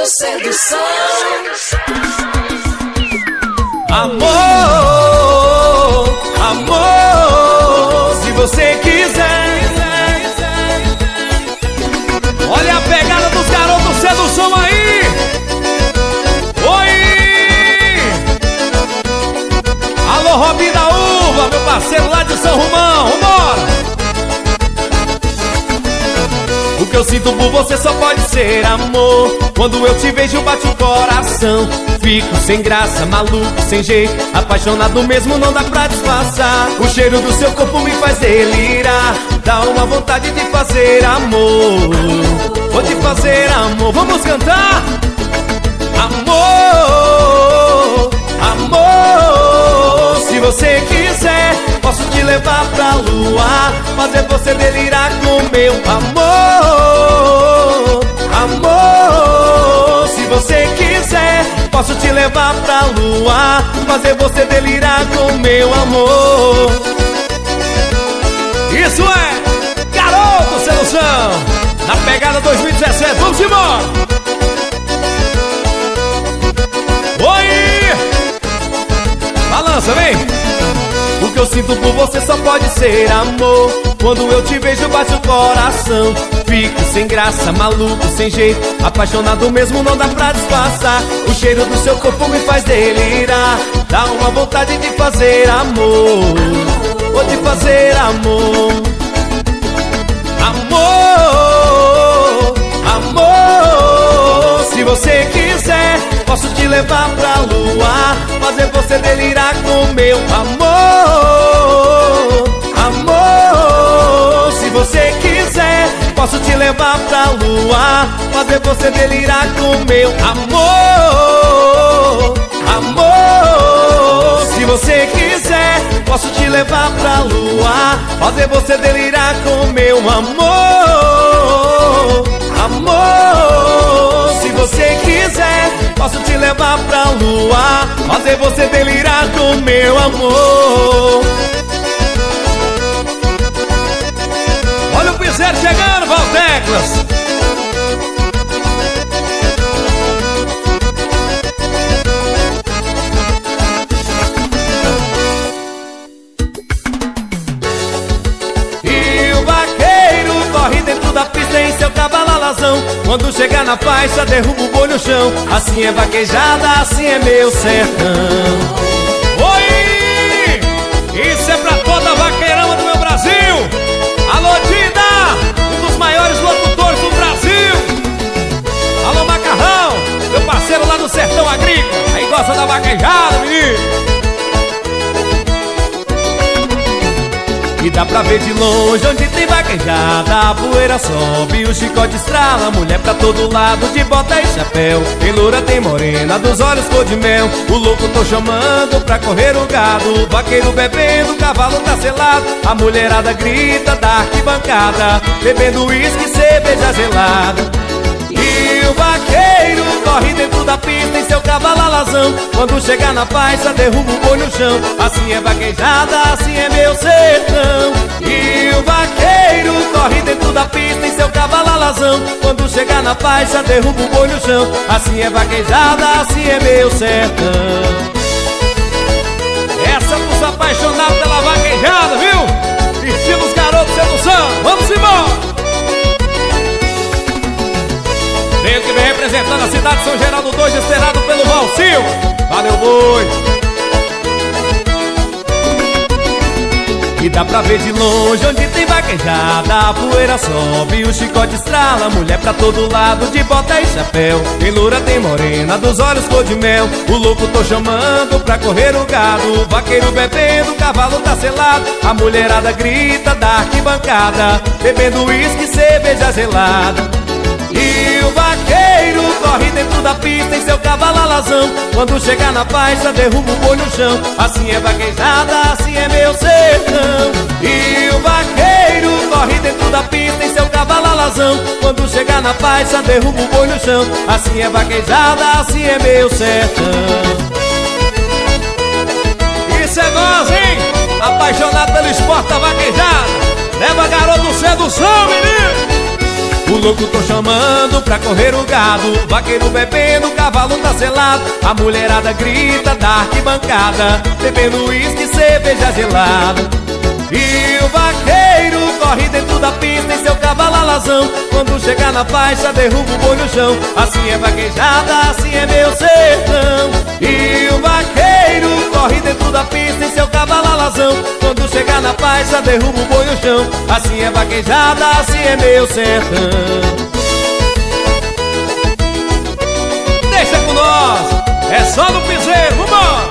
Sedução. Amor, amor, se você quiser. Olha a pegada dos garotos Sedução aí. Oi! Alô, Robin da Uva, meu parceiro lá de São Romão, vambora! O que eu sinto por você só pode ser amor. Quando eu te vejo bate o coração. Fico sem graça, maluco, sem jeito, apaixonado mesmo, não dá pra disfarçar. O cheiro do seu corpo me faz delirar. Dá uma vontade de fazer amor. Vou te fazer amor, vamos cantar? Amor, amor, se você quiser, posso te levar pra lua, fazer você delirar com meu amor. Amor, se você quiser, posso te levar pra lua, fazer você delirar com meu amor. Isso é Garoto Sedução, na pegada 2017, vamos embora! Oi! Balança, vem! O que eu sinto por você só pode ser amor. Quando eu te vejo bate o coração. Fico sem graça, maluco, sem jeito, apaixonado mesmo, não dá pra disfarçar. O cheiro do seu corpo me faz delirar. Dá uma vontade de fazer amor. Vou te fazer amor. Amor, amor, se você quiser, posso te levar pra lua, fazer você delirar com meu amor. Amor, se você quiser, posso te levar pra lua, fazer você delirar com meu amor. Amor, se você quiser, posso te levar pra lua, fazer você delirar com meu amor. Amor, se você quiser, posso te levar pra lua, fazer você delirar com meu amor. Olha o piseiro chegando, Valdeclas. Da pista em seu cavalo alazão. Quando chegar na faixa, derruba o boi no chão. Assim é vaquejada, assim é meu sertão. Oi! Isso é pra toda a vaqueirama do meu Brasil. Alô, Dida, um dos maiores locutores do Brasil. Alô, Macarrão, meu parceiro lá do sertão agrícola. Aí gosta da vaquejada, menino. E dá pra ver de longe onde tem vaquejada. A poeira sobe, o chicote estrala. Mulher pra todo lado, de bota e chapéu. Tem loura, tem morena, dos olhos cor de mel. O louco tô chamando pra correr o gado. O vaqueiro bebendo, o cavalo tá selado. A mulherada grita da arquibancada, bebendo uísque, cerveja gelada. E o vaqueiro corre dentro da pista em seu cavalo alazão. Quando chegar na faixa, derruba o boi no chão. Assim é vaquejada, assim é meu sertão. E o vaqueiro corre dentro da pista em seu cavalo alazão. Quando chegar na faixa, derruba o boi no chão. Assim é vaquejada, assim é meu sertão. Essa pros apaixonados pela vaquejada, viu? Estilo os Garotos Sedução, vamos embora! Ele que vem representando a cidade de São Geraldo 2, esperado pelo Valsil. Valeu, boi! E dá pra ver de longe onde tem vaquejada. A poeira sobe, o chicote estrala. Mulher pra todo lado, de bota e chapéu. Tem loura, tem morena, dos olhos cor de mel. O louco tô chamando pra correr o gado. O vaqueiro bebendo, o cavalo tá selado. A mulherada grita da arquibancada, bebendo uísque, cerveja gelada. E o vaqueiro corre dentro da pista em seu cavalo alazão. Quando chegar na faixa, derruba o boi no chão. Assim é vaquejada, assim é meu sertão. E o vaqueiro corre dentro da pista em seu cavalo alazão. Quando chegar na faixa, derruba o boi no chão. Assim é vaquejada, assim é meu sertão. Isso é nós, hein? Apaixonado pelo esporte da vaquejada. Leva Garoto Sedução, menino! O louco tô chamando pra correr o gado, vaqueiro bebendo, cavalo tá selado. A mulherada grita da arquibancada, bebendo uísque, cerveja gelada. E o vaqueiro corre dentro da pista em seu cavalo alazão. Quando chegar na faixa derruba o boi no chão. Assim é vaquejada, assim é meu sertão. E o vaqueiro corre dentro da pista em seu cavalo alazão. Quando chegar na faixa derruba o boi no chão. Assim é vaquejada, assim é meu sertão. Deixa com nós, é só no piseiro, vambora!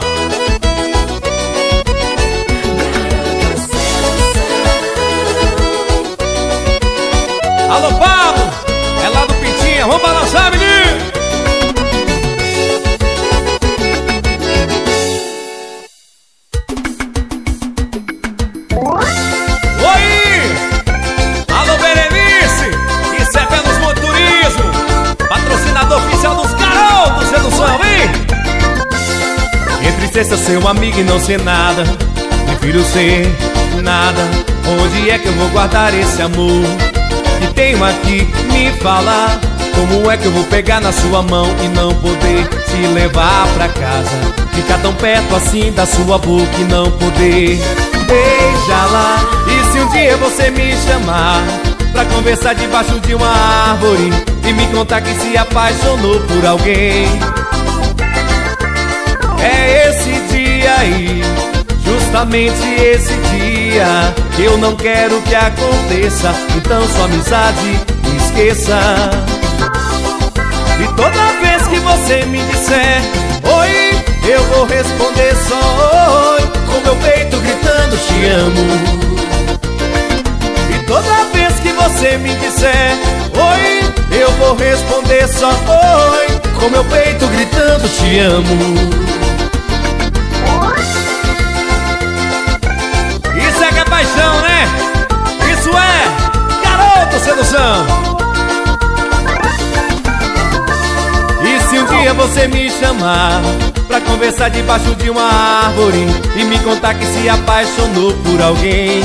Alô, Pablo, é lá do Pitinha, vamos balançar, menino! Oi! Alô, Berenice, isso é Pelos Motorismo, patrocinador oficial dos Garotos Sedução, hein? Entre ser seu amigo e não ser nada, prefiro ser nada. Onde é que eu vou guardar esse amor que tenho aqui? Me fala, como é que eu vou pegar na sua mão e não poder te levar pra casa? Ficar tão perto assim da sua boca e não poder beijá-la. E se um dia você me chamar pra conversar debaixo de uma árvore e me contar que se apaixonou por alguém, é esse dia aí, justamente esse dia, eu não quero que aconteça. Então sua amizade esqueça. E toda vez que você me disser oi, eu vou responder só oi, com meu peito gritando te amo. E toda vez que você me disser oi, eu vou responder só oi, com meu peito gritando te amo. Isso é que é paixão, né? Isso é Garoto Sedução. E se um dia você me chamar pra conversar debaixo de uma árvore e me contar que se apaixonou por alguém,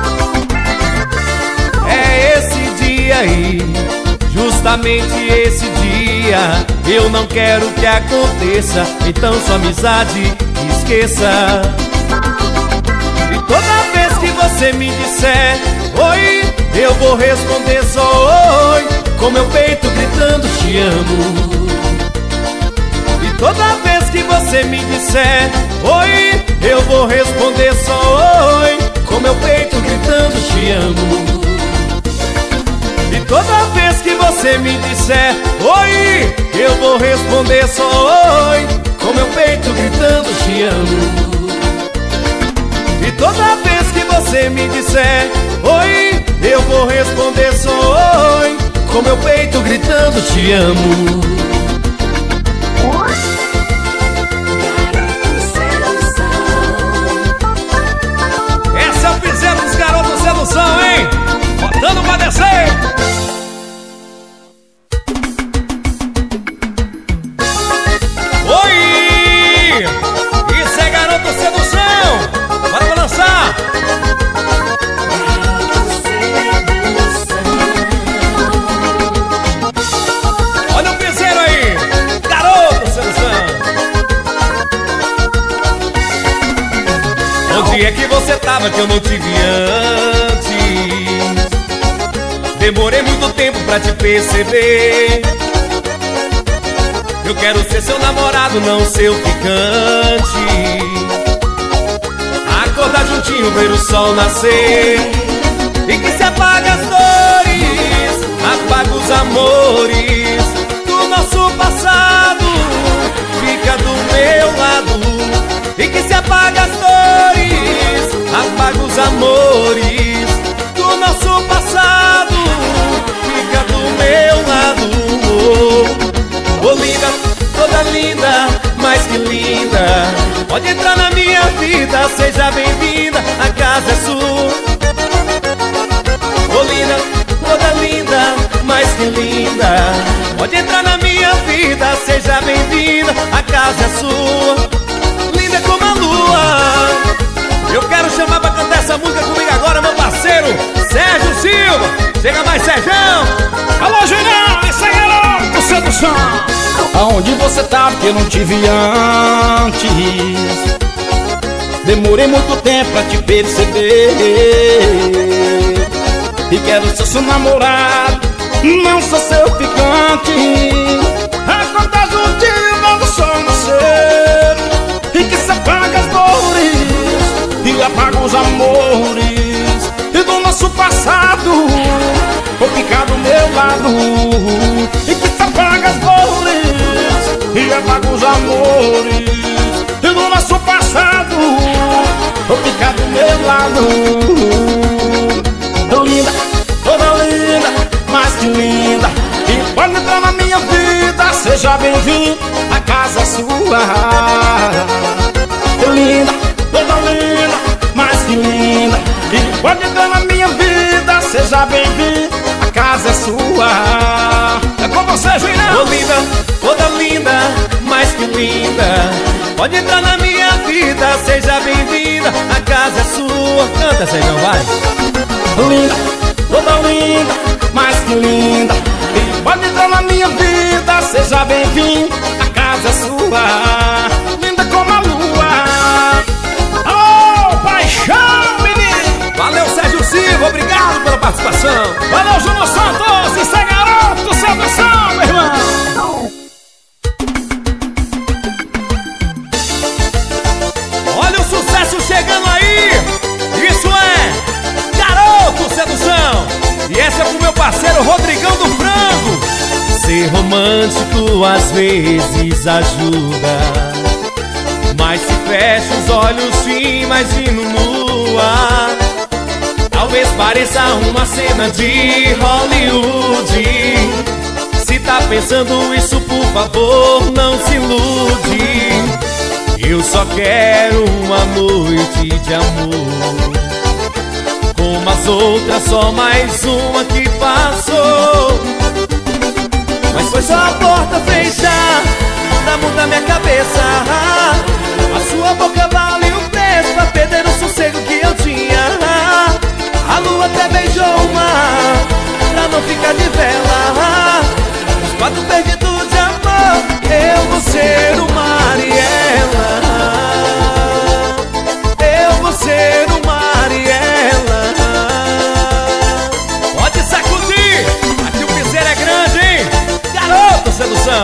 é esse dia aí, justamente esse dia, eu não quero que aconteça. Então sua amizade esqueça. Toda vez que você me disser oi, eu vou responder só oi, com meu peito gritando te amo. E toda vez que você me disser oi, eu vou responder só oi, com meu peito gritando te amo. E toda vez que você me disser oi, eu vou responder só oi, com meu peito gritando te amo. E toda vez que você me disser oi, eu vou responder só oi, com meu peito gritando te amo. Esse é o piseiro dos Garotos Sedução, hein? Botando pra descer. Oi! Isso é Garoto Sedução. Bora balançar! Olha o piseiro aí! Garoto Sedução! Onde é que você tava que eu não te vi antes? Demorei muito tempo pra te perceber. Eu quero ser seu namorado, não seu ficante. Acordar juntinho, ver o sol nascer, e que se apaga as dores, apaga os amores do nosso passado, fica do meu lado. E que se apaga as dores, apaga os amores do nosso passado, fica do meu lado. Oh, linda, toda linda, mais que linda, pode entrar na minha vida, seja bem-vinda, a casa é sua. Oh, linda, toda linda, mais que linda, pode entrar na minha vida, seja bem-vinda, a casa é sua. Linda como a lua. Eu quero chamar pra cantar essa música comigo agora, meu parceiro Sérgio Silva. Chega mais, Sérgio. aonde você tá, porque eu não te vi antes. Demorei muito tempo pra te perceber e quero ser seu namorado, não sou seu ficante. Acontece um dia um novo sol nascer e que se apaga as dores e apaga os amores e do nosso passado vou ficar do meu lado. E que se apaga as dores e apaga os amores e do nosso passado vou ficar do meu lado. Tô linda, toda linda, mais que linda, e pode entrar na minha vida, seja bem-vindo, a casa é sua. Tô linda, toda linda, mais que linda, e pode entrar na minha vida, seja bem-vindo, a casa é sua. É com você, Julião. Tô linda, toda linda, mais que linda, pode entrar na minha vida, seja bem-vinda, a casa é sua. Canta, Sérgio, vai. Linda, toda linda, mais que linda, e pode entrar na minha vida, seja bem-vindo, a casa é sua. Linda como a lua. Oh, paixão, menino. Valeu, Sérgio Silva, obrigado pela participação. Valeu, Júnior Santos, isso é garoto, sedução, meu irmão. Olha o sucesso chegando aí. Isso é Garoto Sedução. E essa é pro meu parceiro Rodrigão do Frango. Ser romântico às vezes ajuda, mas se fecha os olhos te imagino nua. Talvez pareça uma cena de Hollywood. Se tá pensando isso, por favor, não se ilude. Eu só quero uma noite de amor, como as outras, só mais uma que passou. Mas foi só a porta fechar pra mudar minha cabeça. A sua boca vale o preço pra perder o sossego que eu tinha. A lua até beijou o mar pra não ficar de vela. Os quatro perdidos de amor, eu vou ser o mar e ela. Eu vou ser o mar e ela. Pode sacudir, aqui o piseiro é grande, hein? Garoto Sedução.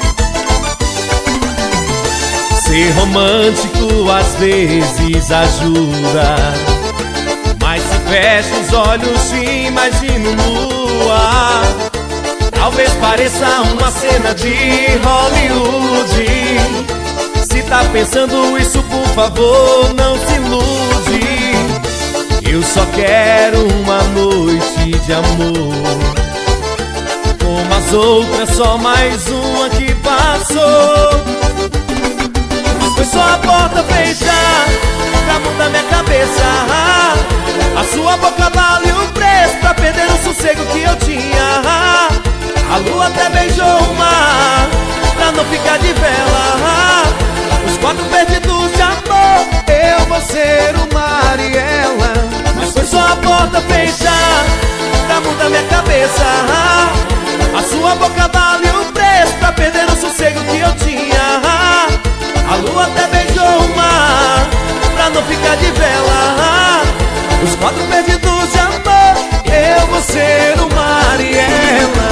Ser romântico às vezes ajuda, mas se fecha os olhos te imagino nua. Talvez pareça uma cena de Hollywood. Se tá pensando isso, por favor, não se ilude. Eu só quero uma noite de amor, como as outras, só mais uma que passou. Mas foi só a porta fechar pra mudar minha cabeça. A sua boca vale o preço pra perder o sossego que eu tinha. A lua até beijou o mar pra não ficar de vela. Os quatro perdidos de amor, eu vou ser o mar e ela. Mas foi só a porta fechar pra mudar minha cabeça. A sua boca vale o preço pra perder o sossego que eu tinha. A lua até beijou o mar pra não ficar de vela. Os quatro perdidos de amor, eu vou ser o mar e ela.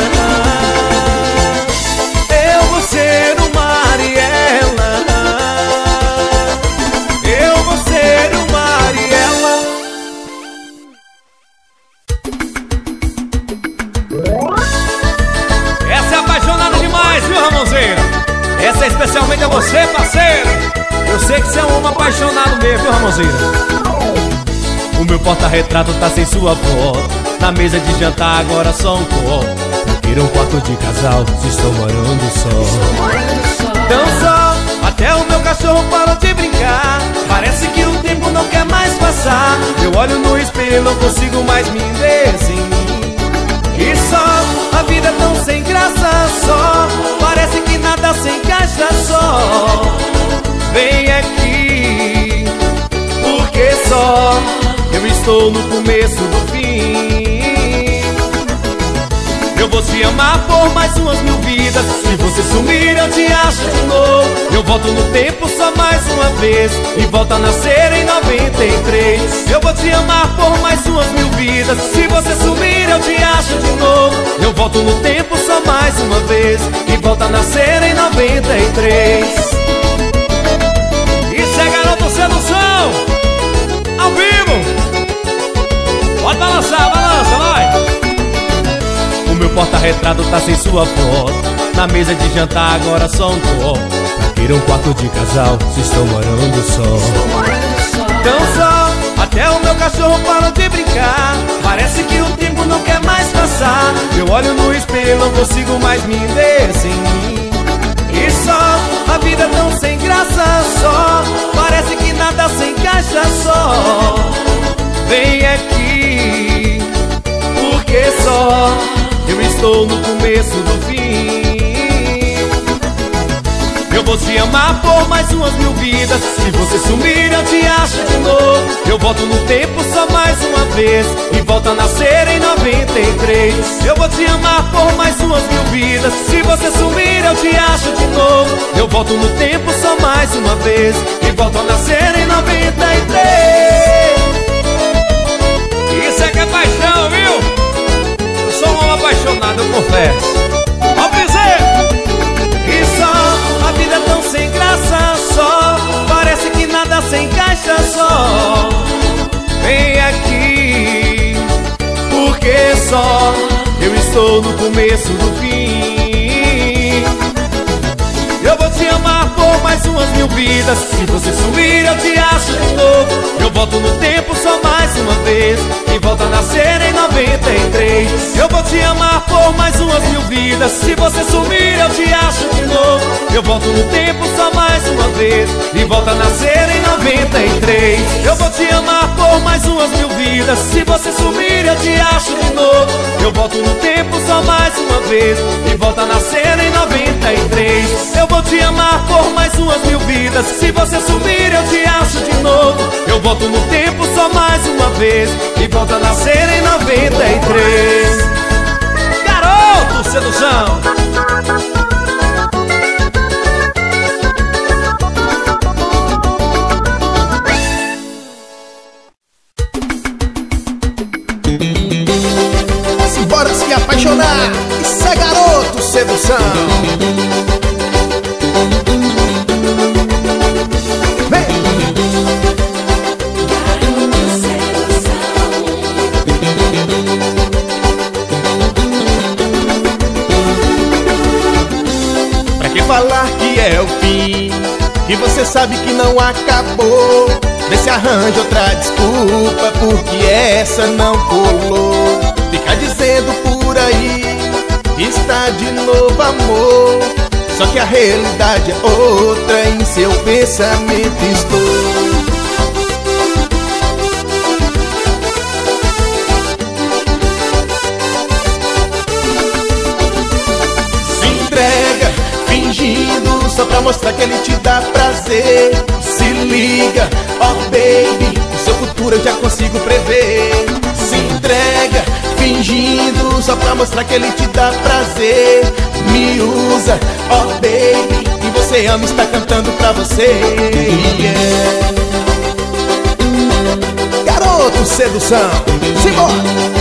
Eu vou ser o mar e ela. Eu vou ser o mar e ela. Essa é apaixonada demais, viu, Ramonzeiro? Essa é especialmente a você, parceiro. Eu sei que você é um homem apaixonado mesmo, viu, Ramonzeiro? O meu porta-retrato tá sem sua foto, na mesa de jantar agora só um copo. Queira um quarto de casal, se estou morando só. Tão só, até o meu cachorro parou de brincar. Parece que o tempo não quer mais passar. Eu olho no espelho e não consigo mais me ver sem mim. E só, a vida é tão sem graça só. Parece que nada se encaixa só. Vem aqui, porque só eu estou no começo do fim. Eu vou te amar por mais umas 1000 vidas. Se você sumir eu te acho de novo. Eu volto no tempo só mais uma vez e volto a nascer em 93. Eu vou te amar por mais umas 1000 vidas. Se você sumir eu te acho de novo. Eu volto no tempo só mais uma vez e volto a nascer em 93. Isso é Garoto Sedução ao vivo. Pode balançar, balança, vai. O meu porta-retrato tá sem sua foto. Na mesa de jantar agora só um copo. Pra ter um quarto de casal, se estou morando só. Tão só, até o meu cachorro parou de brincar. Parece que o tempo não quer mais passar. Eu olho no espelho, não consigo mais me ver sem mim. E só, a vida é tão sem graça só. Parece que nada se encaixa só. Vem aqui, porque só eu estou no começo do fim. Eu vou te amar por mais umas 1000 vidas. Se você sumir eu te acho de novo. Eu volto no tempo só mais uma vez e volto a nascer em 93. Eu vou te amar por mais umas 1000 vidas. Se você sumir eu te acho de novo. Eu volto no tempo só mais uma vez e volto a nascer em 93. Isso é que é paixão, viu? Eu sou um homem apaixonado, eu confesso. Ó, Piseiro! E só, a vida é tão sem graça só. Parece que nada se encaixa só. Vem aqui, porque só eu estou no começo do fim. Eu vou te amar por mais umas 1000 vidas. Se você sumir eu te acho de novo. Eu volto no tempo só mais uma vez e volto a nascer em 93. Eu vou te amar por mais umas 1000 vidas. Se você sumir eu te acho de novo. Eu volto no tempo só mais uma vez e volto a nascer em 93. Eu vou te amar por mais umas 1000 vidas. Se você sumir eu te acho de novo. Eu volto no tempo só mais uma vez e volto a nascer em 93. Eu vou te amar por mais umas 1000 vidas. Se você sumir eu te acho de novo. Eu volto no tempo só mais uma vez e volto a nascer em 93. Garoto Sedução. Simbora se apaixonar. Isso é Garoto Sedução. Falar que é o fim, e você sabe que não acabou. Vê se arranja outra desculpa, porque essa não colou. Fica dizendo por aí que está de novo amor. Só que a realidade é outra, em seu pensamento estou. Só pra mostrar que ele te dá prazer. Se liga, oh baby, o seu futuro eu já consigo prever. Se entrega, fingindo, só pra mostrar que ele te dá prazer. Me usa, oh baby, e você ama está cantando pra você, yeah. Garoto Sedução, simbora!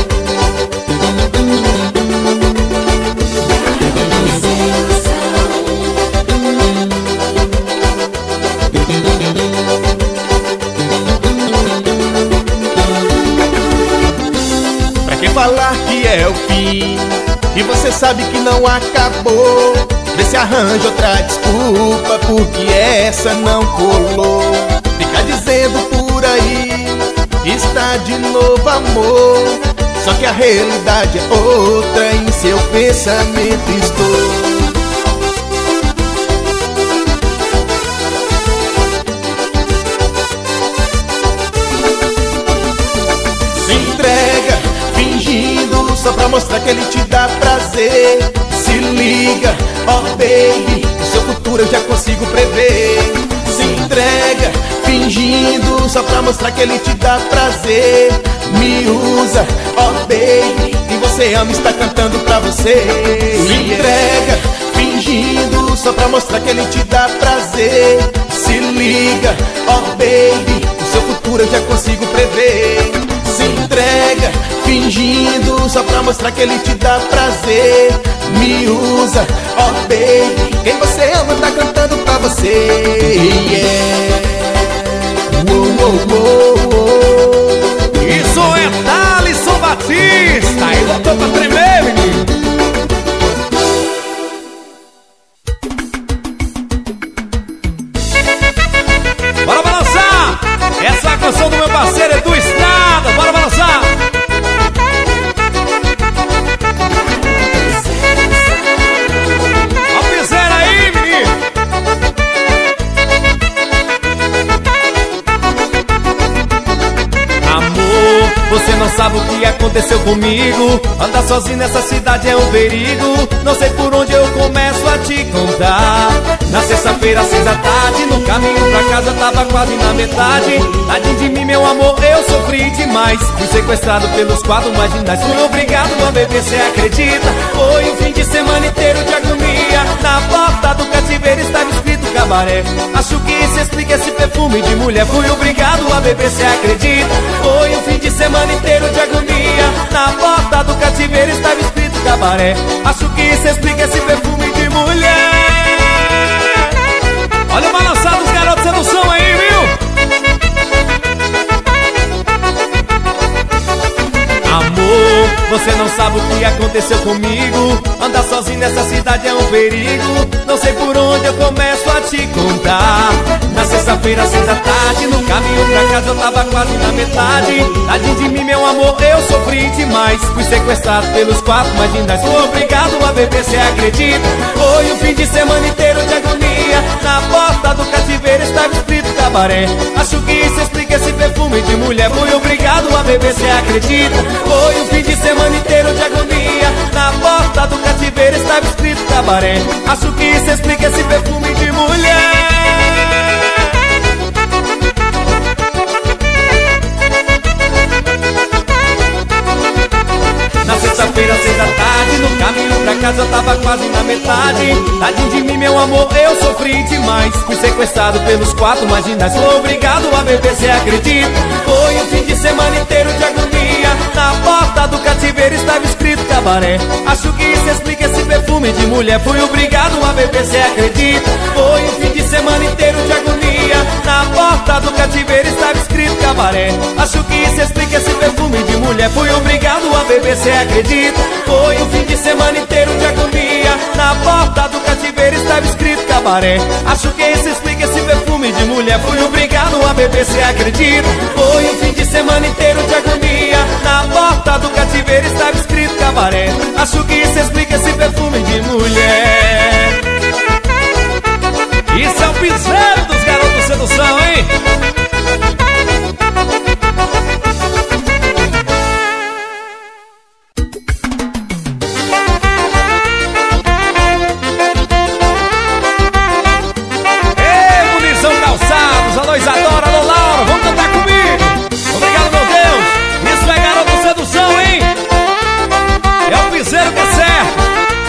Falar que é o fim, e você sabe que não acabou. Vê se arranja outra desculpa, porque essa não colou. Fica dizendo por aí que está de novo amor. Só que a realidade é outra, em seu pensamento estou. Só pra mostrar que ele te dá prazer. Se liga, oh baby, o seu futuro eu já consigo prever. Se entrega, fingindo, só pra mostrar que ele te dá prazer. Me usa, oh baby, e você ama está cantando pra você. Se entrega, fingindo, fingindo só pra mostrar que ele te dá prazer. Se liga, oh baby, o seu futuro eu já consigo prever. Se entrega, fingindo só pra mostrar que ele te dá prazer. Me usa, oh baby, quem você ama tá cantando pra você. Yeah. Isso é Thalisson Batista. E botou pra tremer, menino. Bora balançar. Essa é a canção do meu parceiro Edu Estrada. Bora balançar. Ó, fizeram aí, menino. Amor, você não sabe o que aconteceu comigo. Andar sozinho nessa cidade é um perigo. Não sei por onde eu começo a te contar. Na sexta-feira, 6 da tarde, no caminho pra casa tava quase na metade. Tadinho de mim, meu amor, eu sofri demais. Fui sequestrado pelos 4 marginais. Fui obrigado a beber, cê acredita? Foi um fim de semana inteiro de agonia. Na porta do cativeiro estava escrito cabaré. Acho que isso explica esse perfume de mulher. Fui obrigado a beber, cê acredita? Foi um fim de semana inteiro de agonia. Na porta do cativeiro estava escrito cabaré. Acho que isso explica esse perfume de mulher. Olha o balançado dos garotos sedução aí, viu? Amor, você não sabe o que aconteceu comigo. Andar sozinho nessa cidade é um perigo. Não sei por onde eu começo a te contar. Na sexta-feira, 6 da tarde, no caminho pra casa eu tava quase na metade. Tadinho de mim, meu amor, eu sofri demais. Fui sequestrado pelos 4 marginais. Fui obrigado a beber, cê acredita? Foi um fim de semana inteiro de agonia. Na porta do cativeiro estava escrito cabaré. Acho que isso explica esse perfume de mulher. Fui obrigado a beber, cê acredita? Foi um fim de semana inteiro de agonia. Na porta do cativeiro estava escrito cabaré. Acho que isso explica esse perfume de mulher. Na sexta-feira, 6 da tarde, no caminho pra casa eu tava quase na metade. Tadinho de mim, meu amor, eu sofri demais. Fui sequestrado pelos 4 marginais. Fui obrigado a beber, cê acredita? Foi um fim de semana inteiro de agonia. Na porta do cativeiro estava escrito cabaré. Acho que isso explica esse perfume de mulher. Fui obrigado a beber, cê acredita? Foi um fim de semana inteiro de agonia. Na porta do cativeiro estava escrito cabaré. Acho que isso explica esse perfume de mulher. Fui obrigado a beber, cê acredita? Foi um fim de semana inteiro de agonia. Na porta do cativeiro estava escrito cabaré. Acho que isso explica esse perfume de mulher. Fui obrigado a beber, cê acredita? Foi um fim de semana inteiro de agonia. Na porta do cativeiro estava escrito cabaré. Acho que isso explica esse perfume de mulher. Isso é o piseiro dos garotos sedução, hein? Alô Isadora, alô Laura, vamos cantar comigo. Obrigado, meu Deus. Isso é garoto sedução, hein? É o piseiro que é certo.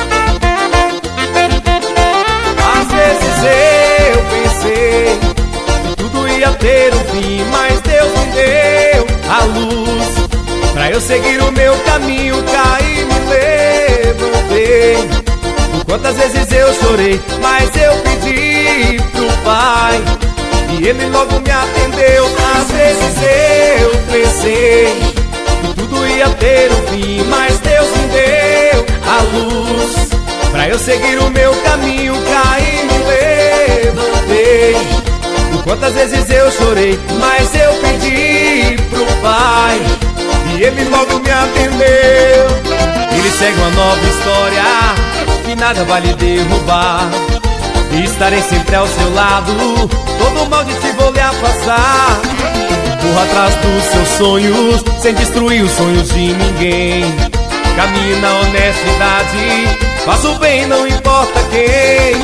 Às vezes eu pensei que tudo ia ter um fim, mas Deus me deu a luz pra eu seguir o meu caminho, caí e me levantei. Quantas vezes eu chorei, mas eu pedi pro Pai e Ele logo me atendeu. Às vezes eu pensei que tudo ia ter um fim, mas Deus me deu a luz pra eu seguir o meu caminho, caí e me levantei. Quantas vezes eu chorei, mas eu pedi pro Pai e Ele logo me atendeu. Ele segue uma nova história que nada vai lhe derrubar, e estarei sempre ao seu lado. Todo mal de ti vou lhe afastar. Corra atrás dos seus sonhos, sem destruir os sonhos de ninguém. Caminhe na honestidade, faça o bem, não importa quem.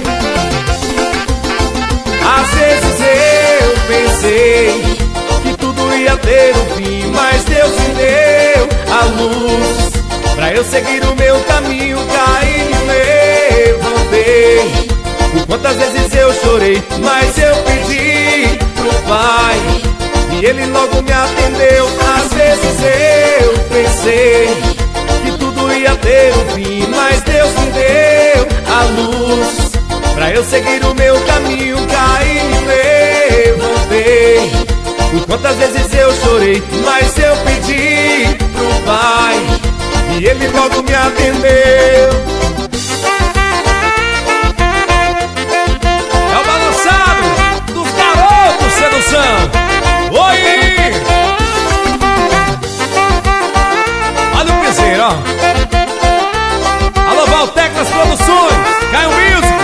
Às vezes eu pensei que tudo ia ter um fim, mas Deus me deu a luz pra eu seguir o meu caminho, caí e me levantei. Quantas vezes eu chorei, mas eu pedi pro Pai e Ele logo me atendeu. Às vezes eu pensei que tudo ia ter um fim, mas Deus me deu a luz pra eu seguir o meu caminho. Caí e me levantei. Por quantas vezes eu chorei, mas eu pedi pro Pai e Ele logo me atendeu. É o balançado dos garotos sedução. Oi! Olha o piseiro, ó. Alô, Valteclas Produções, Caio Music.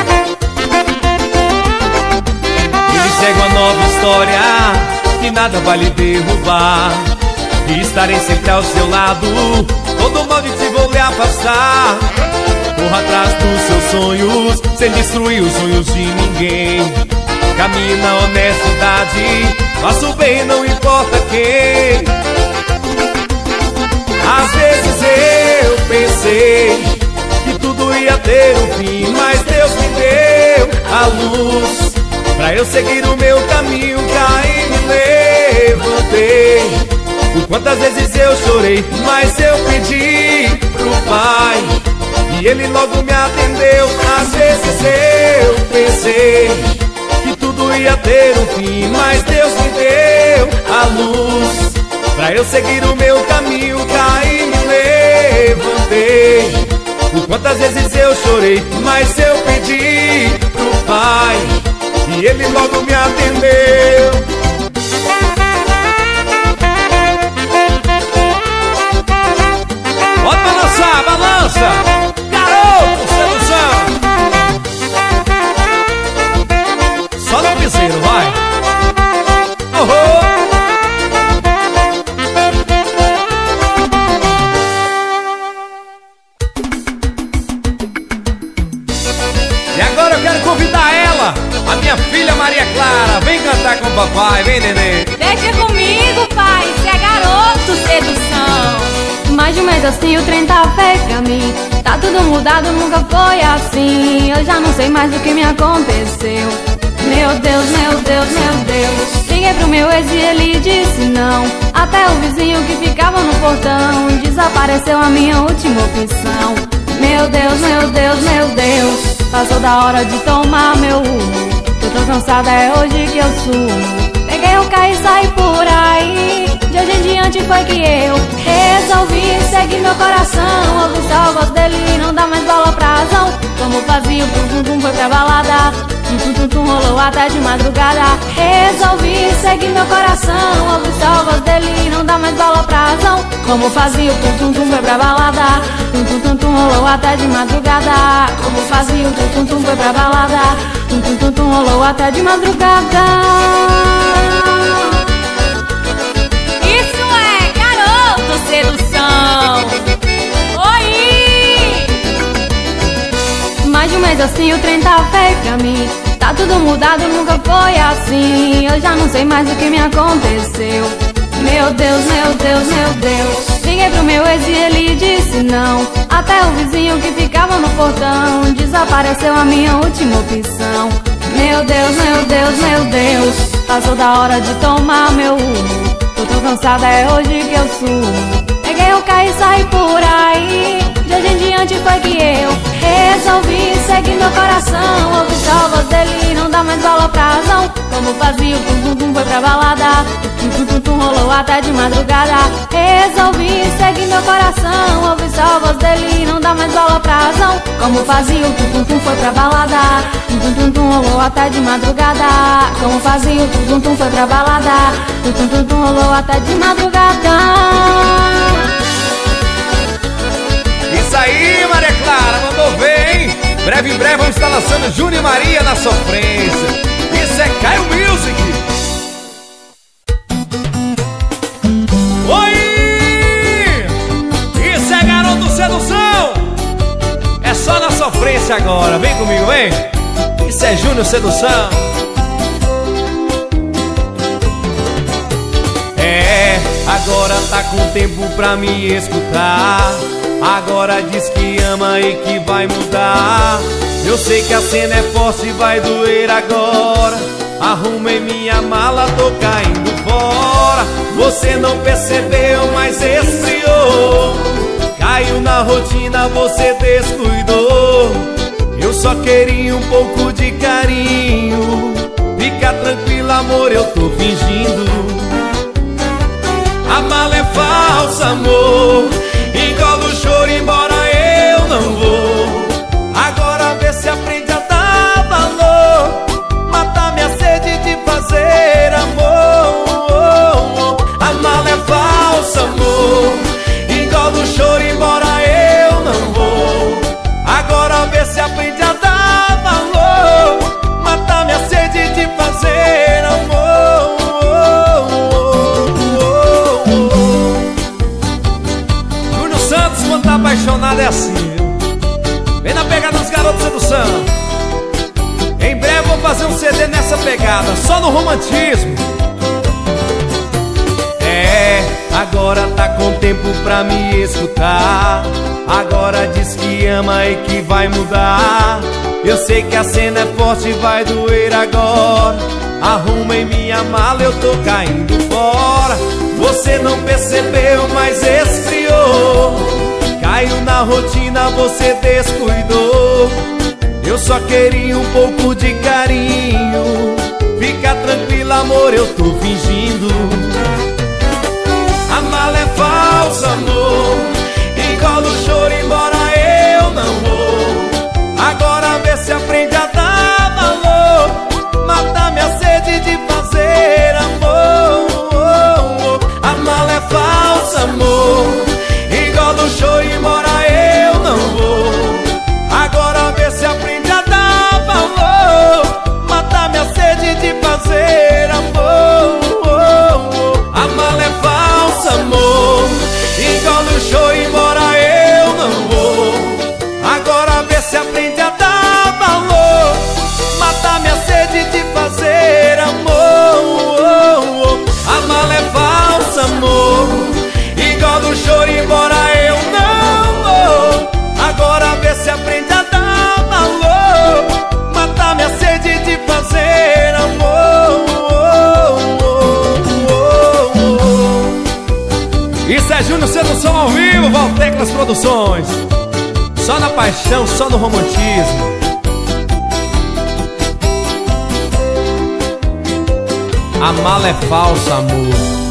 Ele segue uma nova história que nada vai lhe derrubar, e estarei sempre ao seu lado. Todo mal de ti vou lhe afastar. Corra atrás dos seus sonhos, sem destruir os sonhos de ninguém. Caminhe na honestidade, faça o bem, não importa quem. Às vezes eu pensei que tudo ia ter um fim, mas Deus me deu a luz pra eu seguir o meu caminho. Caí e me levantei. Por quantas vezes eu chorei, mas eu pedi pro Pai e Ele logo me atendeu. Às vezes eu pensei que tudo ia ter um fim, mas Deus me deu a luz pra eu seguir o meu caminho. Caí e me levantei. Por quantas vezes eu chorei, mas eu pedi pro Pai e Ele logo me atendeu. Pode balançar, balança! Garoto, sedução! Só no piseiro, vai! Oh, E agora eu quero convidar ela, a minha filha Maria Clara. Vem cantar com o papai, vem, neném. Deixa comigo, pai, cê é garoto, sedução. Mais de um mês assim o trem tá feio pra mim. Tá tudo mudado, nunca foi assim. Eu já não sei mais o que me aconteceu. Meu Deus, meu Deus, meu Deus. Liguei pro meu ex e ele disse não. Até o vizinho que ficava no portão desapareceu a minha última opção. Meu Deus, meu Deus, meu Deus. Passou da hora de tomar meu rumo. Eu tô cansada, é hoje que eu sumo. Peguei o carro e saí por aí. De hoje em diante foi que eu resolvi seguir meu coração. Ouvi só a voz dele e não dá mais bola pra razão. Como fazia o tum-tum-tum foi pra balada. Tum-tum-tum rolou até de madrugada. Resolvi seguir meu coração. Ouvi só a voz dele e não dá mais bola pra razão. Como fazia o tum-tum-tum foi pra balada. Tum-tum-tum rolou até de madrugada. Como fazia o tum-tum-tum foi pra balada. Tum-tum-tum rolou até de madrugada. Sedução. Oi! Mais de um mês assim o trem tá feio pra mim. Tá tudo mudado, nunca foi assim. Eu já não sei mais o que me aconteceu. Meu Deus, meu Deus, meu Deus. Liguei pro meu ex e ele disse não. Até o vizinho que ficava no portão desapareceu a minha última opção. Meu Deus, meu Deus, meu Deus. Passou da hora de tomar meu rumo. Eu tô cansada, é hoje que eu sumo. Peguei o carro e saí por aí. De hoje em diante foi que eu resolvi seguir meu coração. Ouvi só a voz dele e não dá mais bola pra razão. Como fazia o tum-tum-tum foi pra balada. Tum-tum-tum rolou até de madrugada. Resolvi seguir meu coração. Ouvi só a voz dele e não dá mais bola pra razão. Como fazia o tum-tum-tum foi pra balada. Tum-tum-tum rolou até de madrugada. Como fazia o tum-tum-tum foi pra balada. Tum-tum-tum rolou até de madrugada. Isso aí, Maria Clara, mandou ver, hein? Breve em breve vamos estar lançando Júnior e Maria na sofrência. Isso é Caio Music. Oi! Isso é garoto sedução. É só na sofrência agora, vem comigo, vem. Isso é Júnior Sedução. Agora tá com tempo pra me escutar. Agora diz que ama e que vai mudar. Eu sei que a cena é forte e vai doer agora. Arrumei minha mala, tô caindo fora. Você não percebeu, mas esfriou. Caiu na rotina, você descuidou. Eu só queria um pouco de carinho. Fica tranquila, amor, eu tô fingindo. A mala é falsa, amor. Engola o choro, embora eu não vou. Agora vê se aprende a dar valor. Matar minha sede de fazer amor. A mala é falsa, amor. Engola o choro, embora eu não vou. Agora vê se aprende a dar valor. Matar minha sede de fazer amor. Júnior Santos, quando tá apaixonado é assim, viu? Vem na pegada dos garotos sedução. Em breve vou fazer um CD nessa pegada, só no romantismo. É, agora tá com tempo pra me escutar. Agora diz que ama e que vai mudar. Eu sei que a cena é forte e vai doer agora. Arrumei minha mala, eu tô caindo fora. Você não percebeu, mas esfriou. Caiu na rotina, você descuidou. Eu só queria um pouco de carinho. Fica tranquila, amor, eu tô fingindo. A mala é falsa, amor. Engola o choro, embora eu não vou. Agora vê se aprende a dar valor. Matar minha sede de fazer amor. A mala é falsa, amor. Engola o choro, embora eu não vou. Agora vê se aprende a dar valor. Matar minha sede de fazer amor. A mala é falsa, amor. Engola o choro, embora eu não vou. Agora vê se aprende a dar valor. Matar minha sede de fazer amor. A mala é falsa, amor. Engola o choro, embora eu não vou. Agora vê se aprende a dar valor. Matar minha sede de fazer amor. Isso é Júnior Sedução ao vivo, Valteclas Produções. Só na paixão, só no romantismo. A mala é falsa, amor.